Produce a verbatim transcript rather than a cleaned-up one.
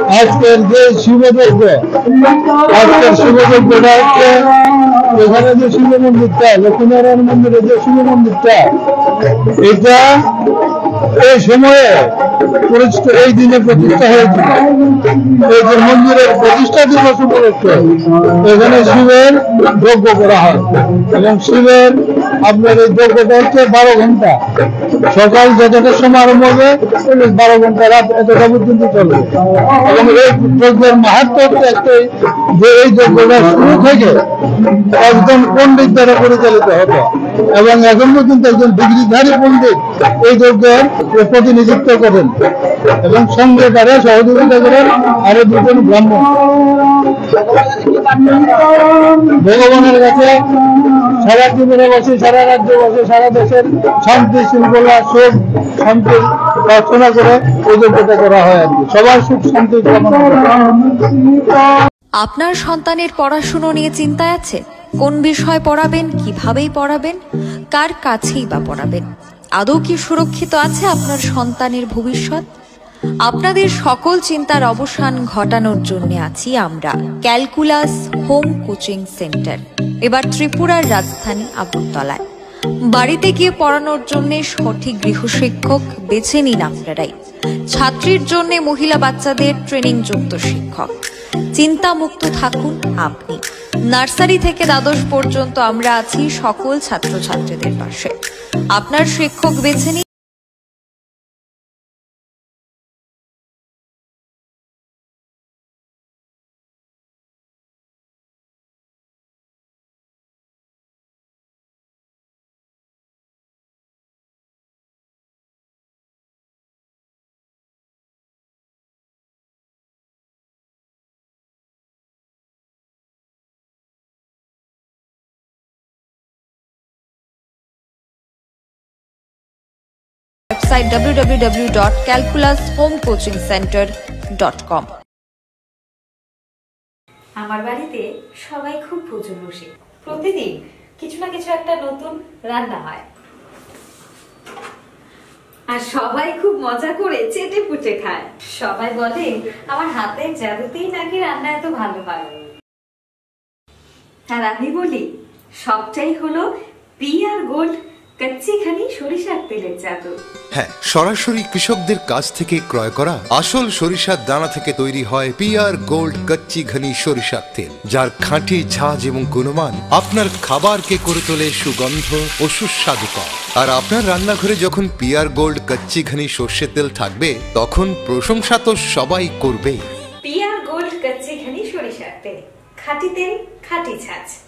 আজকের যে শিবযজ্ঞ, আজকের শিবযজ্ঞটা হচ্ছে এখানে যে শিব মন্দিরটা, লক্ষ্মীনারায়ণ মন্দিরের যে শিব মন্দিরটা, এটা এই সময়ে এই দিনে প্রতিষ্ঠা হয়েছিল। এই যে মন্দিরের প্রতিষ্ঠা দিবস উপলক্ষে এখানে শিবের যজ্ঞ করা হয় এবং শিবের আপনার এই যজ্ঞটা হচ্ছে বারো ঘন্টা, সকাল যতটা সময় আরম্ভ হবে বারো ঘন্টা রাত এতটা পর্যন্ত চলবে। এবং এই যজ্ঞের মাহাত্ম হচ্ছে একটাই যে এই যজ্ঞটা শুরু থেকে একজন পণ্ডিত দ্বারা পরিচালিত হতো এবং এখন পর্যন্ত একজন ডিগ্রিধারী পণ্ডিত এই যজ্ঞের প্রতিনিধিত্ব করেন এবং সঙ্গে তারা সহযোগিতা করেন আরো দুজন ব্রাহ্মণ। ভগবানের কাছে সারা জীবনে বসে, সারা রাজ্যে বসে, সারা দেশের শান্তি শৃঙ্খলা সুখ শান্তির প্রার্থনা করে এই যজ্ঞটা করা হয় আর কি, সবার সুখ শান্তি কামনা করে। আপনার সন্তানের পড়াশুনো নিয়ে চিন্তায় আছে? কোন বিষয় পড়াবেন, কিভাবেই পড়াবেন, কার কাছেই বা পড়াবেন? আদৌ কি সুরক্ষিত আছে আপনার সন্তানের ভবিষ্যৎ? আপনাদের সকল চিন্তার অবসান ঘটানোর জন্য আছি আমরা, ক্যালকুলাস হোম কোচিং সেন্টার, এবার ত্রিপুরার রাজধানী আগরতলায়। বাড়িতে গিয়ে পড়ানোর জন্য সঠিক গৃহশিক্ষক বেছে নিন আপনারাই। ছাত্রীর জন্য মহিলা বাচ্চাদের ট্রেনিং যুক্ত শিক্ষক। চিন্তা মুক্ত থাকুন আপনি। নার্সারি থেকে দ্বাদশ পর্যন্ত আমরা আছি সকল ছাত্রছাত্রীদের পাশে। আপনার শিক্ষক বেছে নিন। Website W W W dot calculus home coaching centre dot com. আমার বাড়িতে সবাই খুব ভোজন রসিক। প্রতিদিন কিছু না কিছু একটা নতুন রান্না হয় আর সবাই খুব মজা করে চেটে পুটে খায়। সবাই বলে আমার হাতের জাদুতেই নাকি রান্না এত ভালো হয়। আর আমি বলি সবটাই হলো পিআর গোল্ড কচ্চি ঘনি সরিষার তেলের জাদু। হ্যাঁ, সরাসরি কৃষকদের কাছ থেকে ক্রয় করা আসল সরিষার দানা থেকে তৈরি হয় পিআর গোল্ড কচ্চি ঘনি সরিষার তেল, যার খাঁটি ঝাঁজ এবং গুণমান আপনার খাবারকে করে তোলে সুগন্ধ ও সুস্বাদুকর। আর আপনার রান্নাঘরে যখন পিআর গোল্ড কচ্চি ঘনি সর্ষের তেল থাকবে তখন প্রশংসা তো সবাই করবে। পিআর গোল্ড কচ্চি ঘনি সরিষার তেল, খাঁটি তেল, খাঁটি ঝাঁজ।